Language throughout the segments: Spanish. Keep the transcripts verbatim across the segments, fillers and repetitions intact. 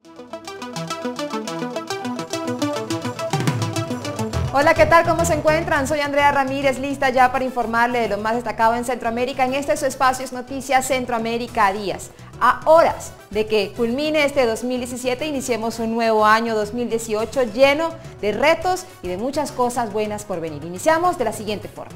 Hola, ¿qué tal? ¿Cómo se encuentran? Soy Andrea Ramírez, lista ya para informarle de lo más destacado en Centroamérica en este su espacio es Noticias Centroamérica a días. A horas de que culmine este dos mil diecisiete, iniciemos un nuevo año dos mil dieciocho lleno de retos y de muchas cosas buenas por venir. Iniciamos de la siguiente forma.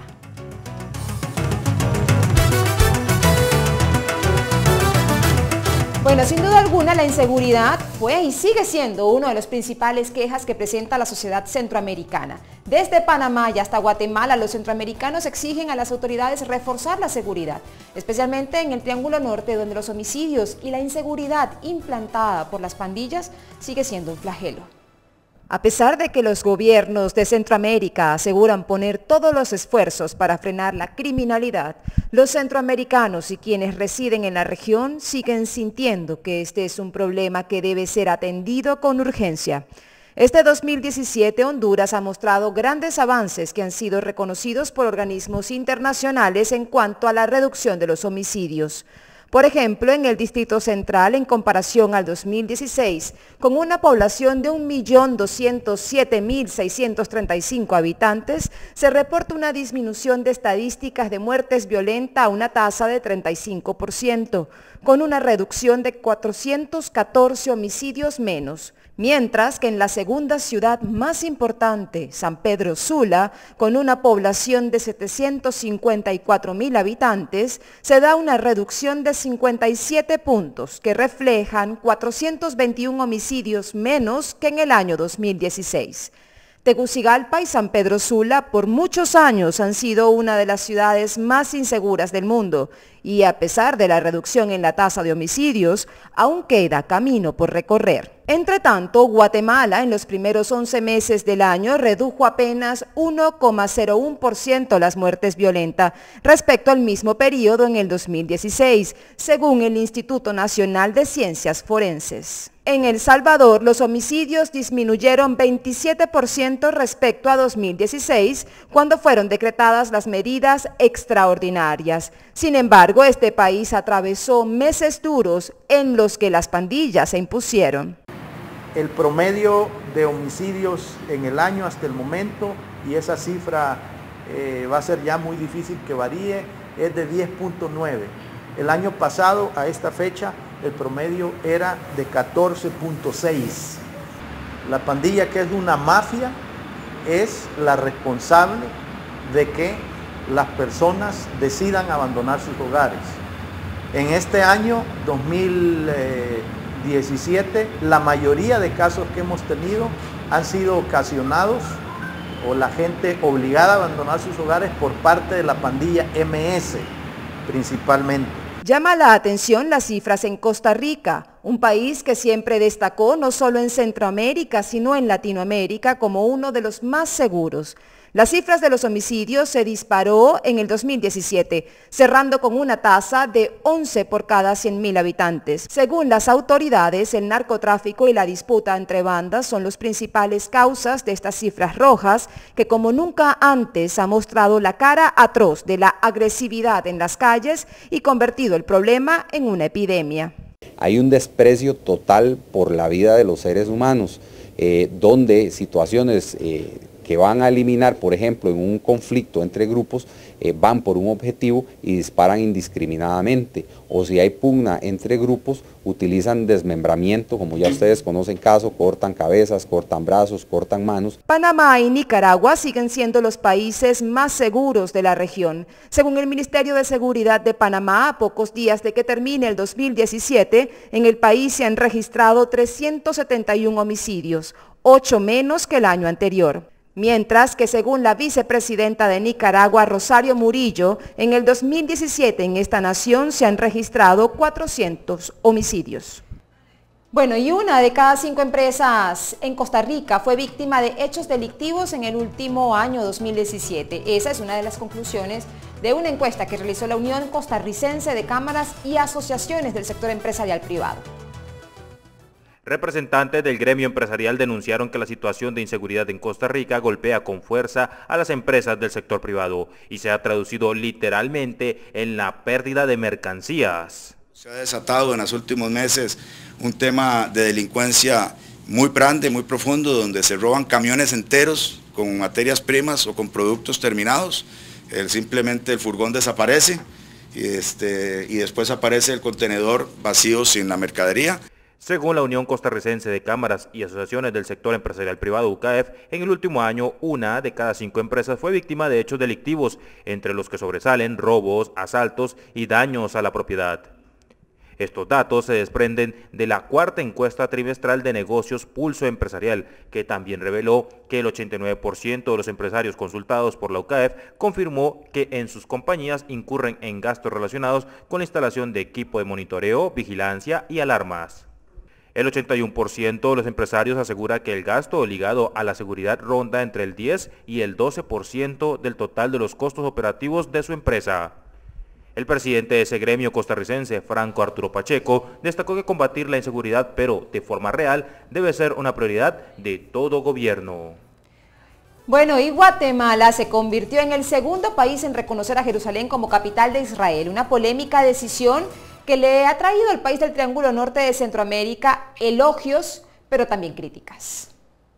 Bueno, sin duda alguna la inseguridad fue y sigue siendo uno de los principales quejas que presenta la sociedad centroamericana. Desde Panamá y hasta Guatemala, los centroamericanos exigen a las autoridades reforzar la seguridad, especialmente en el Triángulo Norte, donde los homicidios y la inseguridad implantada por las pandillas sigue siendo un flagelo. A pesar de que los gobiernos de Centroamérica aseguran poner todos los esfuerzos para frenar la criminalidad, los centroamericanos y quienes residen en la región siguen sintiendo que este es un problema que debe ser atendido con urgencia. Este dos mil diecisiete, Honduras ha mostrado grandes avances que han sido reconocidos por organismos internacionales en cuanto a la reducción de los homicidios. Por ejemplo, en el Distrito Central, en comparación al dos mil dieciséis, con una población de un millón doscientos siete mil seiscientos treinta y cinco habitantes, se reporta una disminución de estadísticas de muertes violentas a una tasa de treinta y cinco por ciento, con una reducción de cuatrocientos catorce homicidios menos. Mientras que en la segunda ciudad más importante, San Pedro Sula, con una población de setecientos cincuenta y cuatro mil habitantes, se da una reducción de cincuenta y siete puntos que reflejan cuatrocientos veintiún homicidios menos que en el año dos mil dieciséis. Tegucigalpa y San Pedro Sula por muchos años han sido una de las ciudades más inseguras del mundo y a pesar de la reducción en la tasa de homicidios, aún queda camino por recorrer. Entre tanto, Guatemala en los primeros once meses del año redujo apenas uno coma cero uno por ciento las muertes violentas respecto al mismo periodo en el dos mil dieciséis, según el Instituto Nacional de Ciencias Forenses. En El Salvador, los homicidios disminuyeron veintisiete por ciento respecto a dos mil dieciséis, cuando fueron decretadas las medidas extraordinarias. Sin embargo, este país atravesó meses duros en los que las pandillas se impusieron. El promedio de homicidios en el año hasta el momento, y esa cifra eh, va a ser ya muy difícil que varíe, es de diez punto nueve. El año pasado, a esta fecha, el promedio era de catorce punto seis. La pandilla, que es una mafia, es la responsable de que las personas decidan abandonar sus hogares. En este año dos mil diecisiete, la mayoría de casos que hemos tenido han sido ocasionados o la gente obligada a abandonar sus hogares por parte de la pandilla eme ese, principalmente. Llama la atención las cifras en Costa Rica, un país que siempre destacó no solo en Centroamérica, sino en Latinoamérica como uno de los más seguros. Las cifras de los homicidios se disparó en el dos mil diecisiete, cerrando con una tasa de once por cada cien mil habitantes. Según las autoridades, el narcotráfico y la disputa entre bandas son las principales causas de estas cifras rojas, que como nunca antes ha mostrado la cara atroz de la agresividad en las calles y convertido el problema en una epidemia. Hay un desprecio total por la vida de los seres humanos, eh, donde situaciones eh, que van a eliminar, por ejemplo, en un conflicto entre grupos, eh, van por un objetivo y disparan indiscriminadamente. O si hay pugna entre grupos, utilizan desmembramiento, como ya ustedes conocen caso, cortan cabezas, cortan brazos, cortan manos. Panamá y Nicaragua siguen siendo los países más seguros de la región. Según el Ministerio de Seguridad de Panamá, a pocos días de que termine el dos mil diecisiete, en el país se han registrado trescientos setenta y uno homicidios, ocho menos que el año anterior. Mientras que según la vicepresidenta de Nicaragua, Rosario Murillo, en el dos mil diecisiete en esta nación se han registrado cuatrocientos homicidios. Bueno, y una de cada cinco empresas en Costa Rica fue víctima de hechos delictivos en el último año dos mil diecisiete. Esa es una de las conclusiones de una encuesta que realizó la Unión Costarricense de Cámaras y Asociaciones del Sector Empresarial Privado. Representantes del gremio empresarial denunciaron que la situación de inseguridad en Costa Rica golpea con fuerza a las empresas del sector privado y se ha traducido literalmente en la pérdida de mercancías. Se ha desatado en los últimos meses un tema de delincuencia muy grande, muy profundo, donde se roban camiones enteros con materias primas o con productos terminados. El, simplemente el furgón desaparece y, este, y después aparece el contenedor vacío sin la mercadería. Según la Unión Costarricense de Cámaras y Asociaciones del Sector Empresarial Privado U C A E F, en el último año una de cada cinco empresas fue víctima de hechos delictivos, entre los que sobresalen robos, asaltos y daños a la propiedad. Estos datos se desprenden de la cuarta encuesta trimestral de negocios Pulso Empresarial, que también reveló que el ochenta y nueve por ciento de los empresarios consultados por la U C A E F confirmó que en sus compañías incurren en gastos relacionados con la instalación de equipo de monitoreo, vigilancia y alarmas. El ochenta y uno por ciento de los empresarios asegura que el gasto ligado a la seguridad ronda entre el diez y el doce por ciento del total de los costos operativos de su empresa. El presidente de ese gremio costarricense, Franco Arturo Pacheco, destacó que combatir la inseguridad, pero de forma real, debe ser una prioridad de todo gobierno. Bueno, y Guatemala se convirtió en el segundo país en reconocer a Jerusalén como capital de Israel, una polémica decisión que le ha traído al país del Triángulo Norte de Centroamérica elogios, pero también críticas.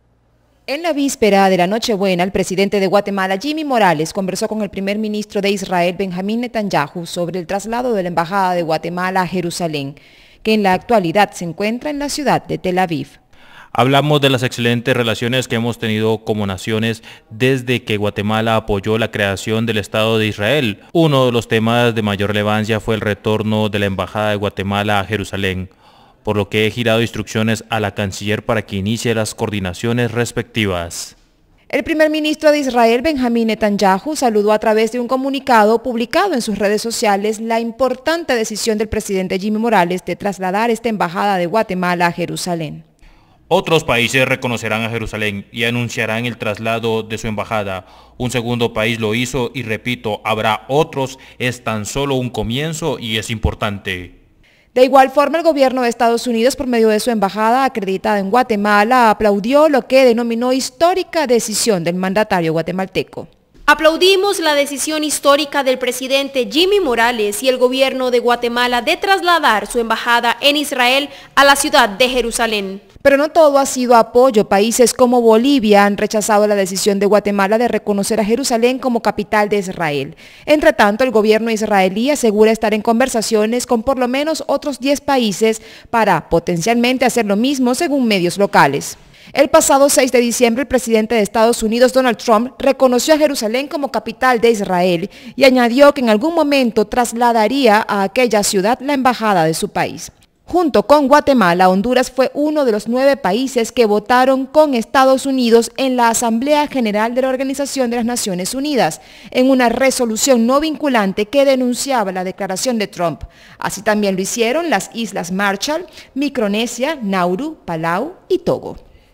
En la víspera de la Nochebuena, el presidente de Guatemala, Jimmy Morales, conversó con el primer ministro de Israel, Benjamín Netanyahu, sobre el traslado de la Embajada de Guatemala a Jerusalén, que en la actualidad se encuentra en la ciudad de Tel Aviv. Hablamos de las excelentes relaciones que hemos tenido como naciones desde que Guatemala apoyó la creación del Estado de Israel. Uno de los temas de mayor relevancia fue el retorno de la Embajada de Guatemala a Jerusalén, por lo que he girado instrucciones a la canciller para que inicie las coordinaciones respectivas. El primer ministro de Israel, Benjamín Netanyahu, saludó a través de un comunicado publicado en sus redes sociales la importante decisión del presidente Jimmy Morales de trasladar esta embajada de Guatemala a Jerusalén. Otros países reconocerán a Jerusalén y anunciarán el traslado de su embajada. Un segundo país lo hizo y repito, habrá otros, es tan solo un comienzo y es importante. De igual forma, el gobierno de Estados Unidos, por medio de su embajada acreditada en Guatemala, aplaudió lo que denominó histórica decisión del mandatario guatemalteco. Aplaudimos la decisión histórica del presidente Jimmy Morales y el gobierno de Guatemala de trasladar su embajada en Israel a la ciudad de Jerusalén. Pero no todo ha sido apoyo. Países como Bolivia han rechazado la decisión de Guatemala de reconocer a Jerusalén como capital de Israel. Entre tanto, el gobierno israelí asegura estar en conversaciones con por lo menos otros diez países para potencialmente hacer lo mismo, según medios locales. El pasado seis de diciembre, el presidente de Estados Unidos, Donald Trump, reconoció a Jerusalén como capital de Israel y añadió que en algún momento trasladaría a aquella ciudad la embajada de su país. Junto con Guatemala, Honduras fue uno de los nueve países que votaron con Estados Unidos en la Asamblea General de la Organización de las Naciones Unidas, en una resolución no vinculante que denunciaba la declaración de Trump. Así también lo hicieron las Islas Marshall, Micronesia, Nauru, Palau y Togo.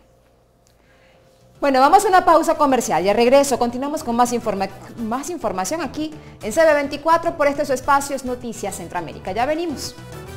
Bueno, vamos a una pausa comercial y al regreso continuamos con más, informa más información aquí en C B veinticuatro por este su espacio es Noticias Centroamérica. Ya venimos.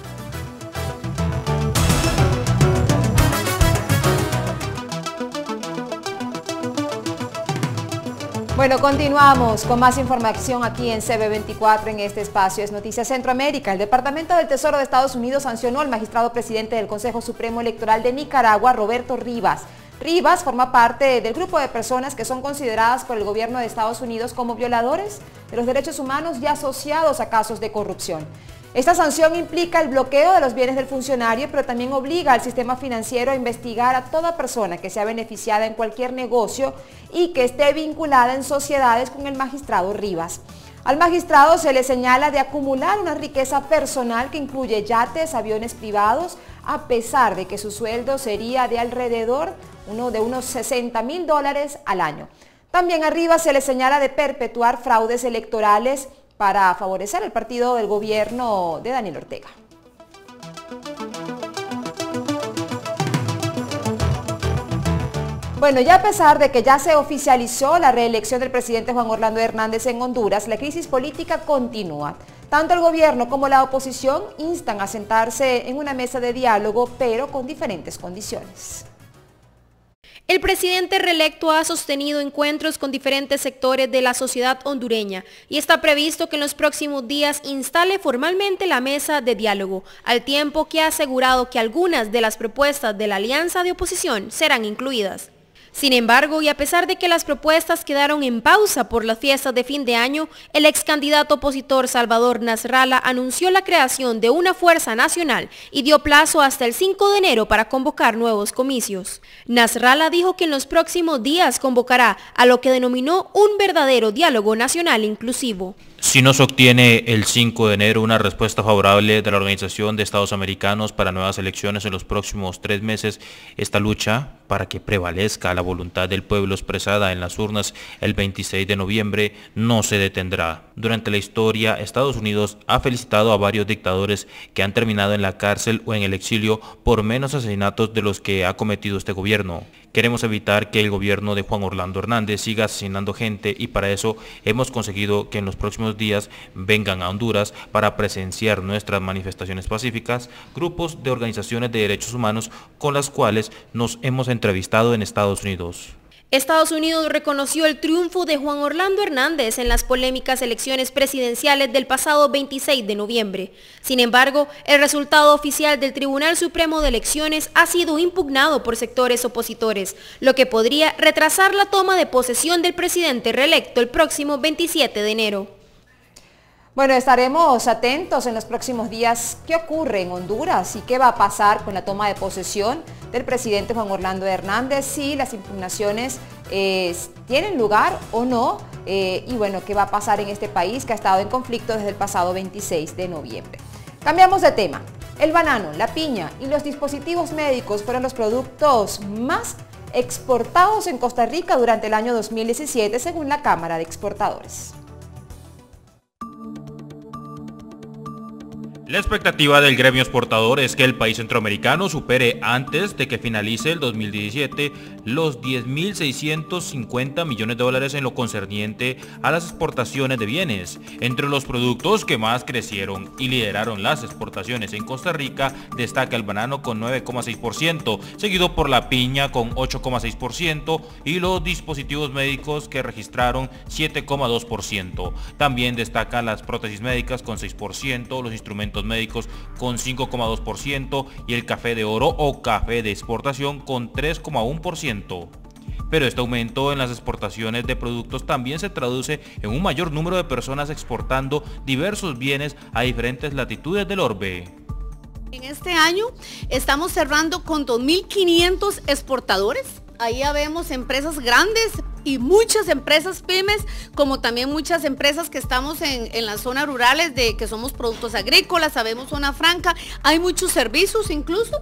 Bueno, continuamos con más información aquí en C B veinticuatro en este espacio es Noticias Centroamérica. El Departamento del Tesoro de Estados Unidos sancionó al magistrado presidente del Consejo Supremo Electoral de Nicaragua, Roberto Rivas. Rivas forma parte del grupo de personas que son consideradas por el gobierno de Estados Unidos como violadores de los derechos humanos y asociados a casos de corrupción. Esta sanción implica el bloqueo de los bienes del funcionario, pero también obliga al sistema financiero a investigar a toda persona que sea beneficiada en cualquier negocio y que esté vinculada en sociedades con el magistrado Rivas. Al magistrado se le señala de acumular una riqueza personal que incluye yates, aviones privados, a pesar de que su sueldo sería de alrededor uno de unos sesenta mil dólares al año. También a Rivas se le señala de perpetuar fraudes electorales para favorecer el partido del gobierno de Daniel Ortega. Bueno, ya a pesar de que ya se oficializó la reelección del presidente Juan Orlando Hernández en Honduras, la crisis política continúa. Tanto el gobierno como la oposición instan a sentarse en una mesa de diálogo, pero con diferentes condiciones. El presidente reelecto ha sostenido encuentros con diferentes sectores de la sociedad hondureña y está previsto que en los próximos días instale formalmente la mesa de diálogo, al tiempo que ha asegurado que algunas de las propuestas de la alianza de oposición serán incluidas. Sin embargo, y a pesar de que las propuestas quedaron en pausa por las fiestas de fin de año, el ex candidato opositor Salvador Nasralla anunció la creación de una fuerza nacional y dio plazo hasta el cinco de enero para convocar nuevos comicios. Nasralla dijo que en los próximos días convocará a lo que denominó un verdadero diálogo nacional inclusivo. Si no se obtiene el cinco de enero una respuesta favorable de la Organización de Estados Americanos para nuevas elecciones en los próximos tres meses, esta lucha para que prevalezca la voluntad del pueblo expresada en las urnas el veintiséis de noviembre no se detendrá. Durante la historia, Estados Unidos ha felicitado a varios dictadores que han terminado en la cárcel o en el exilio por menos asesinatos de los que ha cometido este gobierno. Queremos evitar que el gobierno de Juan Orlando Hernández siga asesinando gente y para eso hemos conseguido que en los próximos días vengan a Honduras para presenciar nuestras manifestaciones pacíficas, grupos de organizaciones de derechos humanos con las cuales nos hemos entrevistado en Estados Unidos. Estados Unidos reconoció el triunfo de Juan Orlando Hernández en las polémicas elecciones presidenciales del pasado veintiséis de noviembre. Sin embargo, el resultado oficial del Tribunal Supremo de Elecciones ha sido impugnado por sectores opositores, lo que podría retrasar la toma de posesión del presidente reelecto el próximo veintisiete de enero. Bueno, estaremos atentos en los próximos días qué ocurre en Honduras y qué va a pasar con la toma de posesión del presidente Juan Orlando Hernández, si las impugnaciones eh, tienen lugar o no, eh, y bueno, qué va a pasar en este país que ha estado en conflicto desde el pasado veintiséis de noviembre. Cambiamos de tema. El banano, la piña y los dispositivos médicos fueron los productos más exportados en Costa Rica durante el año dos mil diecisiete, según la Cámara de Exportadores. La expectativa del gremio exportador es que el país centroamericano supere antes de que finalice el dos mil diecisiete los diez mil seiscientos cincuenta millones de dólares en lo concerniente a las exportaciones de bienes. Entre los productos que más crecieron y lideraron las exportaciones en Costa Rica destaca el banano con nueve coma seis por ciento, seguido por la piña con ocho coma seis por ciento y los dispositivos médicos que registraron siete coma dos por ciento. También destacan las prótesis médicas con seis por ciento, los instrumentos médicos con cinco coma dos por ciento y el café de oro o café de exportación con tres coma uno por ciento. Pero este aumento en las exportaciones de productos también se traduce en un mayor número de personas exportando diversos bienes a diferentes latitudes del orbe. En este año estamos cerrando con dos mil quinientos exportadores. Ahí ya vemos empresas grandes y muchas empresas pymes, como también muchas empresas que estamos en, en las zonas rurales, de que somos productos agrícolas, sabemos zona franca, hay muchos servicios incluso.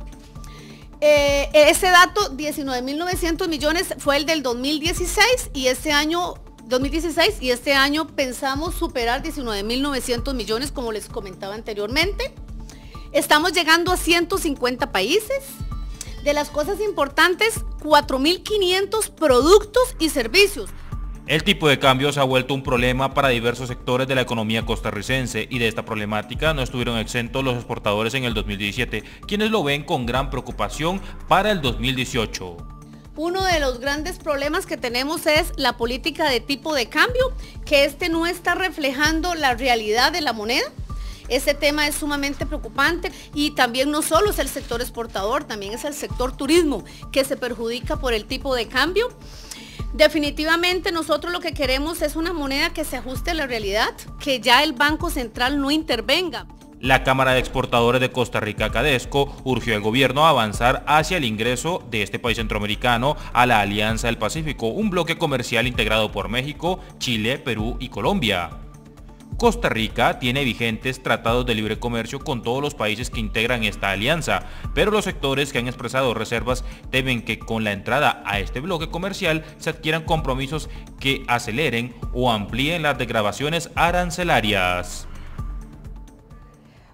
Eh, ese dato, diecinueve mil novecientos millones, fue el del dos mil dieciséis y este año dos mil dieciséis y este año pensamos superar diecinueve mil novecientos millones, como les comentaba anteriormente. Estamos llegando a ciento cincuenta países. De las cosas importantes, cuatro mil quinientos productos y servicios. El tipo de cambio se ha vuelto un problema para diversos sectores de la economía costarricense y de esta problemática no estuvieron exentos los exportadores en el dos mil diecisiete, quienes lo ven con gran preocupación para el dos mil dieciocho. Uno de los grandes problemas que tenemos es la política de tipo de cambio, que este no está reflejando la realidad de la moneda. Este tema es sumamente preocupante y también no solo es el sector exportador, también es el sector turismo que se perjudica por el tipo de cambio. Definitivamente nosotros lo que queremos es una moneda que se ajuste a la realidad, que ya el Banco Central no intervenga. La Cámara de Exportadores de Costa Rica, Cadesco, urgió al gobierno a avanzar hacia el ingreso de este país centroamericano a la Alianza del Pacífico, un bloque comercial integrado por México, Chile, Perú y Colombia. Costa Rica tiene vigentes tratados de libre comercio con todos los países que integran esta alianza, pero los sectores que han expresado reservas temen que con la entrada a este bloque comercial se adquieran compromisos que aceleren o amplíen las desgravaciones arancelarias.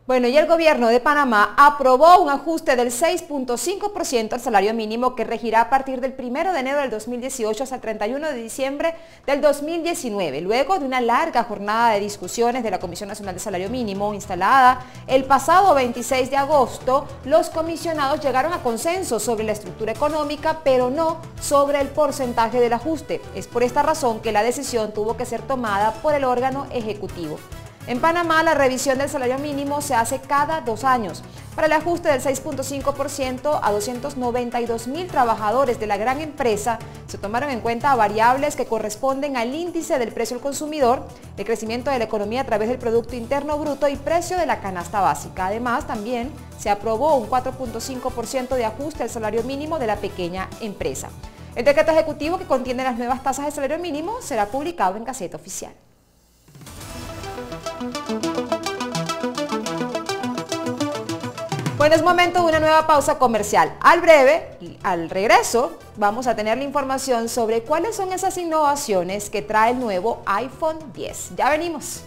Bueno, y el gobierno de Panamá aprobó un ajuste del seis punto cinco por ciento al salario mínimo que regirá a partir del primero de enero del dos mil dieciocho hasta el treinta y uno de diciembre del dos mil diecinueve, luego de una larga jornada de discusiones de la Comisión Nacional de Salario Mínimo instalada el pasado veintiséis de agosto. Los comisionados llegaron a consenso sobre la estructura económica, pero no sobre el porcentaje del ajuste. Es por esta razón que la decisión tuvo que ser tomada por el órgano ejecutivo. En Panamá, la revisión del salario mínimo se hace cada dos años. Para el ajuste del seis punto cinco por ciento a doscientos noventa y dos mil trabajadores de la gran empresa, se tomaron en cuenta variables que corresponden al índice del precio al consumidor, el crecimiento de la economía a través del Producto Interno Bruto y precio de la canasta básica. Además, también se aprobó un cuatro punto cinco por ciento de ajuste al salario mínimo de la pequeña empresa. El decreto ejecutivo que contiene las nuevas tasas de salario mínimo será publicado en Gaceta Oficial. Bueno, es momento de una nueva pausa comercial. Al breve, y al regreso, vamos a tener la información sobre cuáles son esas innovaciones que trae el nuevo iPhone diez. Ya venimos.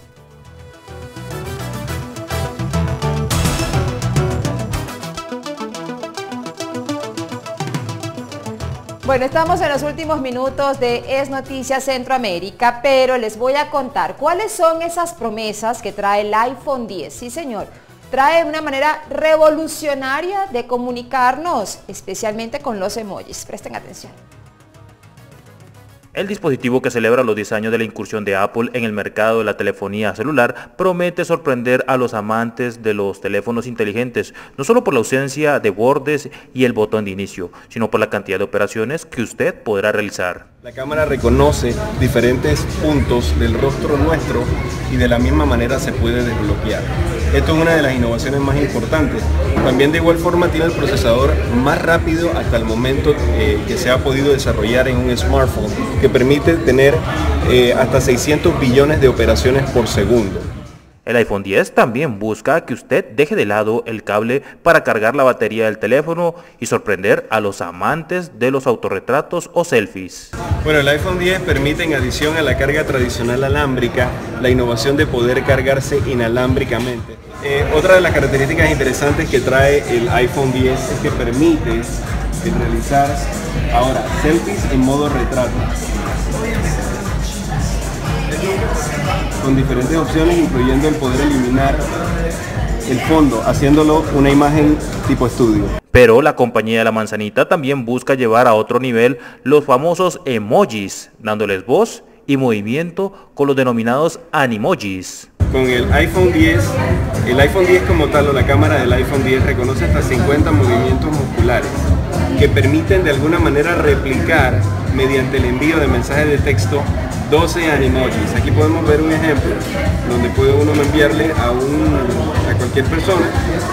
Bueno, estamos en los últimos minutos de Es Noticias Centroamérica, pero les voy a contar cuáles son esas promesas que trae el iPhone diez. Sí, señor. Trae una manera revolucionaria de comunicarnos, especialmente con los emojis. Presten atención. El dispositivo que celebra los diez años de la incursión de Apple en el mercado de la telefonía celular promete sorprender a los amantes de los teléfonos inteligentes, no solo por la ausencia de bordes y el botón de inicio, sino por la cantidad de operaciones que usted podrá realizar. La cámara reconoce diferentes puntos del rostro nuestro y de la misma manera se puede desbloquear. Esto es una de las innovaciones más importantes. También de igual forma tiene el procesador más rápido hasta el momento eh, que se ha podido desarrollar en un smartphone, que permite tener eh, hasta seiscientos billones de operaciones por segundo. El iPhone diez también busca que usted deje de lado el cable para cargar la batería del teléfono y sorprender a los amantes de los autorretratos o selfies. Bueno, el iPhone diez permite, en adición a la carga tradicional alámbrica, la innovación de poder cargarse inalámbricamente. Eh, otra de las características interesantes que trae el iPhone diez es que permite realizar ahora selfies en modo retrato, con diferentes opciones, incluyendo el poder eliminar el fondo, haciéndolo una imagen tipo estudio. Pero la compañía de la manzanita también busca llevar a otro nivel los famosos emojis, dándoles voz y movimiento con los denominados animojis. Con el iPhone diez, el iPhone diez como tal o la cámara del iPhone diez reconoce hasta cincuenta movimientos musculares que permiten de alguna manera replicar mediante el envío de mensajes de texto doce animojis. Aquí podemos ver un ejemplo donde puede uno enviarle a, un, a cualquier persona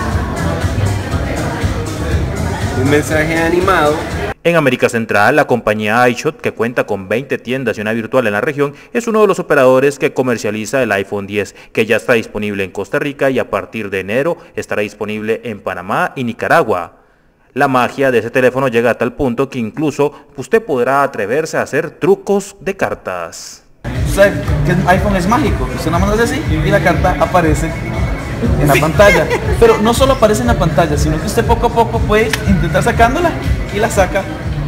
un mensaje animado. En América Central, la compañía iShot, que cuenta con veinte tiendas y una virtual en la región, es uno de los operadores que comercializa el iPhone diez, que ya está disponible en Costa Rica y a partir de enero estará disponible en Panamá y Nicaragua. La magia de ese teléfono llega a tal punto que incluso usted podrá atreverse a hacer trucos de cartas. ¿Sabe que el iPhone es mágico? Usted nada más hace así y la carta aparece en la pantalla. Pero no solo aparece en la pantalla, sino que usted poco a poco puede intentar sacándola y la saca.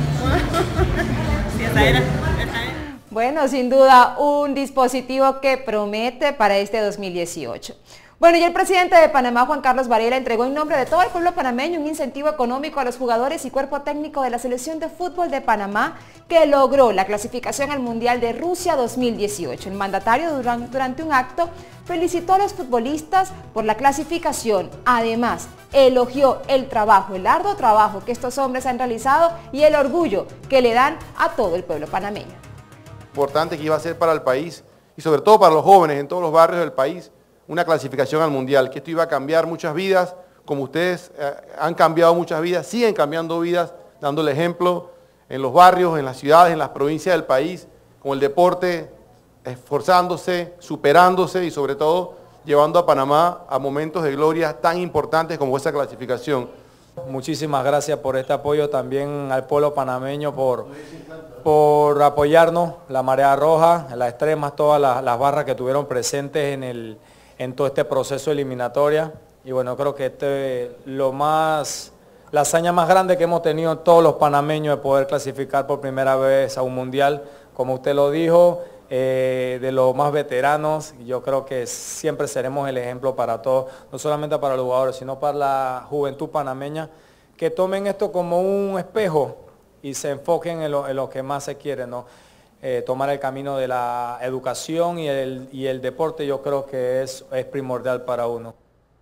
Bueno, sin duda un dispositivo que promete para este dos mil dieciocho. Bueno, y el presidente de Panamá, Juan Carlos Varela, entregó en nombre de todo el pueblo panameño un incentivo económico a los jugadores y cuerpo técnico de la selección de fútbol de Panamá que logró la clasificación al Mundial de Rusia dos mil dieciocho. El mandatario durante un acto felicitó a los futbolistas por la clasificación. Además, elogió el trabajo, el arduo trabajo que estos hombres han realizado y el orgullo que le dan a todo el pueblo panameño. Importante que iba a ser para el país y sobre todo para los jóvenes en todos los barrios del país, una clasificación al Mundial, que esto iba a cambiar muchas vidas, como ustedes eh, han cambiado muchas vidas, siguen cambiando vidas, dándole ejemplo en los barrios, en las ciudades, en las provincias del país, con el deporte, esforzándose, superándose y sobre todo llevando a Panamá a momentos de gloria tan importantes como esa clasificación. Muchísimas gracias por este apoyo, también al pueblo panameño por, por apoyarnos, la Marea Roja, las extremas, todas las, las barras que tuvieron presentes en, el, en todo este proceso eliminatoria. y bueno, creo que este lo más, la hazaña más grande que hemos tenido todos los panameños de poder clasificar por primera vez a un mundial, como usted lo dijo, eh, de los más veteranos. Yo creo que siempre seremos el ejemplo para todos, no solamente para los jugadores, sino para la juventud panameña, que tomen esto como un espejo y se enfoquen en lo, en lo que más se quiere, ¿no? Eh, tomar el camino de la educación y el, y el deporte, yo creo que es, es primordial para uno.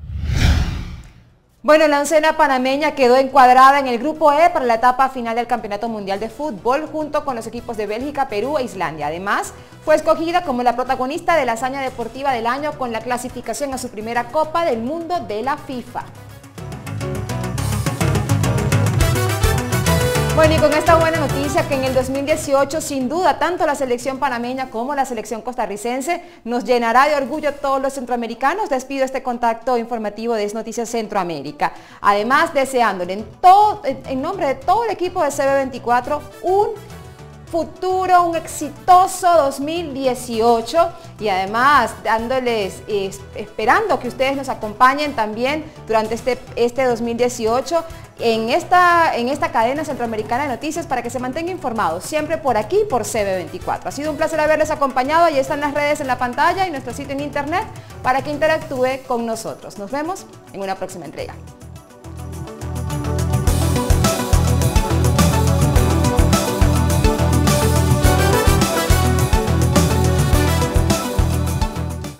Bueno, la oncena panameña quedó encuadrada en el grupo E para la etapa final del Campeonato Mundial de Fútbol junto con los equipos de Bélgica, Perú e Islandia. Además, fue escogida como la protagonista de la hazaña deportiva del año con la clasificación a su primera Copa del Mundo de la FIFA. Bueno, y con esta buena noticia que en el dos mil dieciocho, sin duda, tanto la selección panameña como la selección costarricense nos llenará de orgullo a todos los centroamericanos. Despido este contacto informativo de Es Noticias Centroamérica. Además, deseándole en, todo, en nombre de todo el equipo de C B veinticuatro un futuro, un exitoso dos mil dieciocho y además dándoles, eh, esperando que ustedes nos acompañen también durante este, este dos mil dieciocho en esta, en esta cadena centroamericana de noticias para que se mantenga informados, siempre por aquí, por C B veinticuatro. Ha sido un placer haberles acompañado, ahí están las redes en la pantalla y nuestro sitio en internet para que interactúe con nosotros. Nos vemos en una próxima entrega.